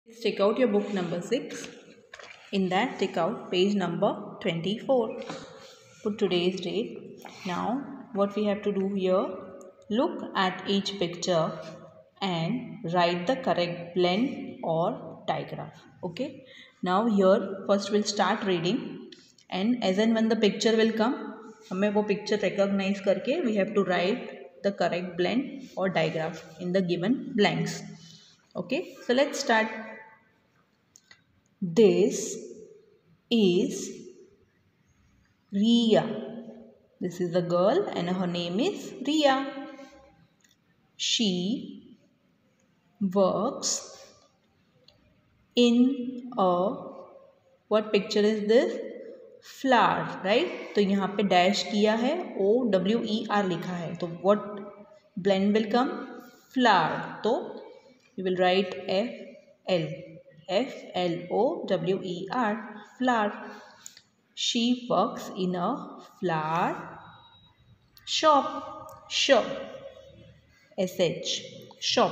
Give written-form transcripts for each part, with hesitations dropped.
Take out your book number 6. In that, take out page number 24. Put today's date. Now, what we have to do here, look at each picture and write the correct blend or digraph. Okay. Now, here, first we'll start reading, and as and when the picture will come, हमें वो picture recognize करके we have to write the correct blend or digraph in the given blanks. Okay. So, let's start. This is Riya. This is the girl and her name is Riya. She works in a, what picture is this? Flower, right? तो यहाँ पे dash किया है, OWER लिखा है, तो what blend will come? Flower. तो you will write FLOWER, flower. She works in a flower shop. Shop. Shop.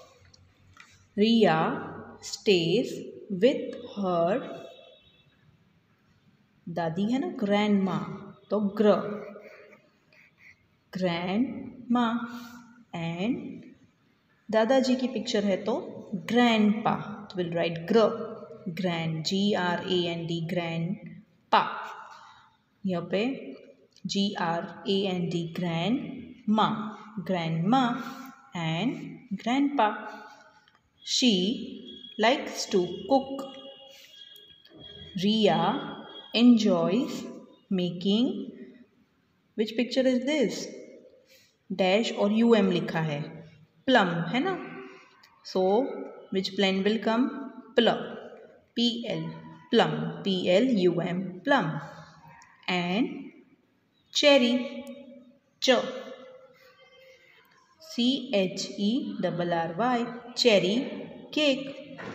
Riya stays with her दादी है ना, ग्रैंडमा, तो ग्रैंडमा, एंड दादाजी की पिक्चर है तो ग्रैंडपा, तो will write grand GRAND grandpa. यहाँ पे GRAND grandma and grandpa. She likes to cook. Riya enjoys making, which picture is this? Dash और UM लिखा है, plum है ना, so which blend will come? Plum, plum, plum, and cherry, CHERRY, cherry cake.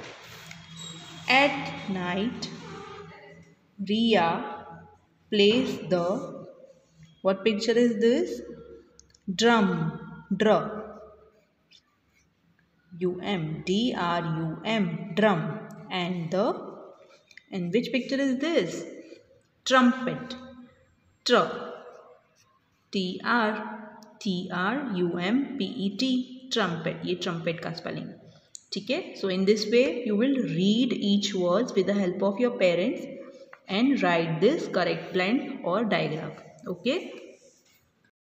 At night, Riya plays the, what picture is this? Drum, drum, and which picture is this? Trumpet, TRUMPET, trumpet. ये trumpet का spelling. ठीक है. So in this way you will read each words with the help of your parents and write this correct blend or diagram. Okay.